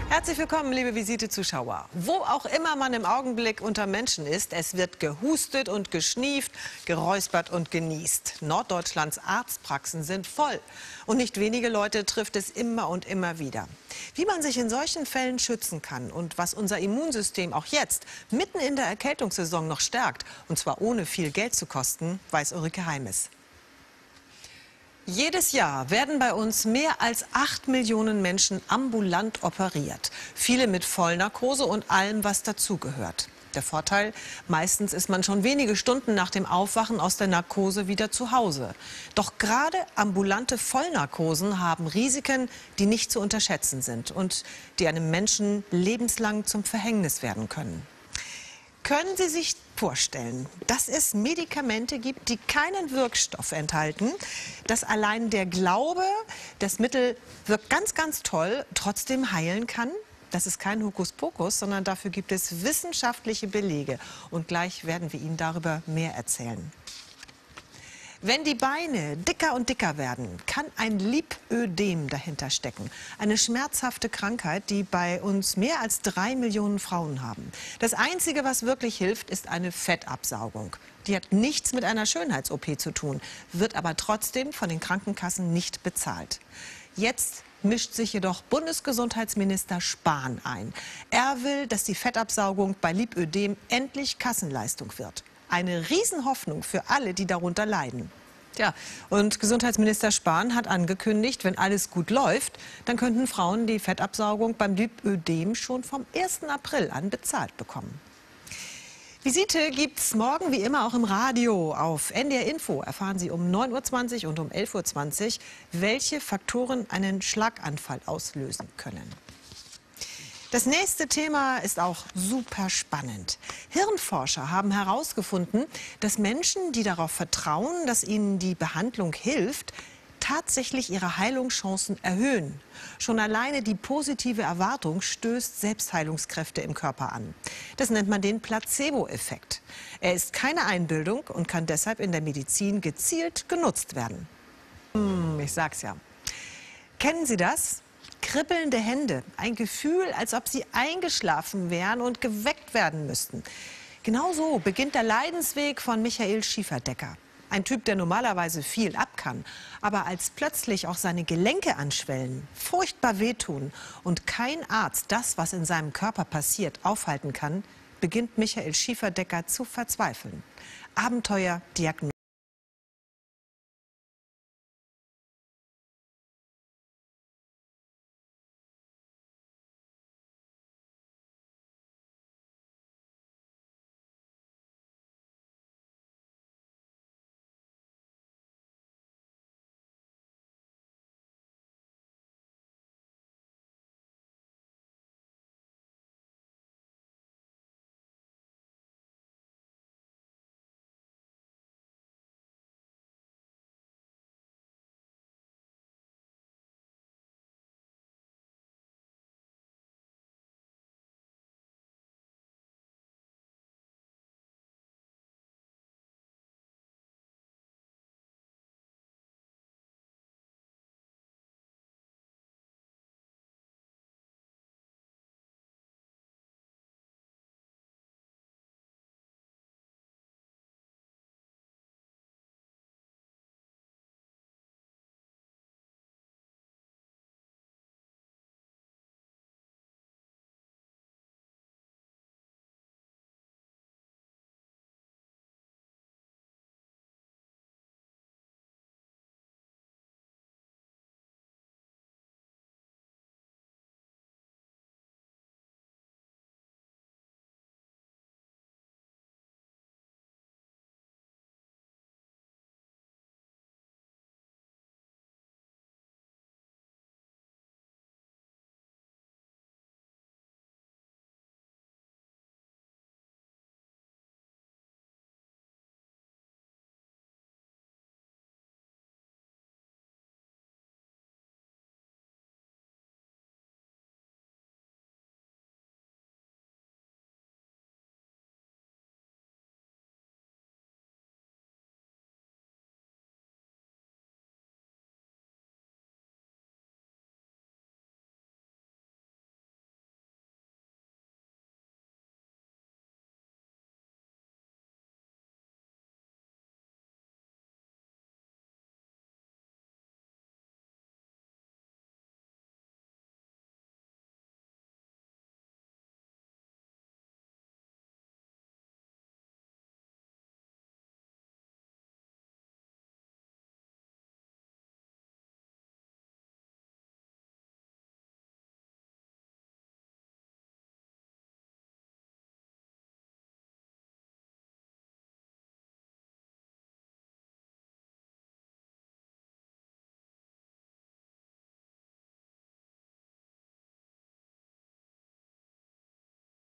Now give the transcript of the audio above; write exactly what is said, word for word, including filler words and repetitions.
Herzlich willkommen, liebe Visite-Zuschauer. Wo auch immer man im Augenblick unter Menschen ist, es wird gehustet und geschnieft, geräuspert und genießt. Norddeutschlands Arztpraxen sind voll. Und nicht wenige Leute trifft es immer und immer wieder. Wie man sich in solchen Fällen schützen kann und was unser Immunsystem auch jetzt, mitten in der Erkältungssaison, noch stärkt, und zwar ohne viel Geld zu kosten, weiß Ulrike Heimes. Jedes Jahr werden bei uns mehr als acht Millionen Menschen ambulant operiert. Viele mit Vollnarkose und allem, was dazugehört. Der Vorteil, meistens ist man schon wenige Stunden nach dem Aufwachen aus der Narkose wieder zu Hause. Doch gerade ambulante Vollnarkosen haben Risiken, die nicht zu unterschätzen sind und die einem Menschen lebenslang zum Verhängnis werden können. Können Sie sich vorstellen, dass es Medikamente gibt, die keinen Wirkstoff enthalten, dass allein der Glaube, das Mittel wirkt ganz, ganz toll, trotzdem heilen kann? Das ist kein Hokuspokus, sondern dafür gibt es wissenschaftliche Belege. Und gleich werden wir Ihnen darüber mehr erzählen. Wenn die Beine dicker und dicker werden, kann ein Lipödem dahinter stecken. Eine schmerzhafte Krankheit, die bei uns mehr als drei Millionen Frauen haben. Das Einzige, was wirklich hilft, ist eine Fettabsaugung. Die hat nichts mit einer Schönheits-O P zu tun, wird aber trotzdem von den Krankenkassen nicht bezahlt. Jetzt mischt sich jedoch Bundesgesundheitsminister Spahn ein. Er will, dass die Fettabsaugung bei Lipödem endlich Kassenleistung wird. Eine Riesenhoffnung für alle, die darunter leiden. Tja, und Gesundheitsminister Spahn hat angekündigt, wenn alles gut läuft, dann könnten Frauen die Fettabsaugung beim Lipödem schon vom ersten April an bezahlt bekommen. Visite gibt's morgen wie immer auch im Radio. Auf N D R Info erfahren Sie um neun Uhr zwanzig und um elf Uhr zwanzig, welche Faktoren einen Schlaganfall auslösen können. Das nächste Thema ist auch super spannend. Hirnforscher haben herausgefunden, dass Menschen, die darauf vertrauen, dass ihnen die Behandlung hilft, tatsächlich ihre Heilungschancen erhöhen. Schon alleine die positive Erwartung stößt Selbstheilungskräfte im Körper an. Das nennt man den Placebo-Effekt. Er ist keine Einbildung und kann deshalb in der Medizin gezielt genutzt werden. Hm, ich sag's ja. Kennen Sie das? Kribbelnde Hände, ein Gefühl, als ob sie eingeschlafen wären und geweckt werden müssten. Genau so beginnt der Leidensweg von Michael Schieferdecker. Ein Typ, der normalerweise viel ab kann, aber als plötzlich auch seine Gelenke anschwellen, furchtbar wehtun und kein Arzt das, was in seinem Körper passiert, aufhalten kann, beginnt Michael Schieferdecker zu verzweifeln. Abenteuer Diagnose.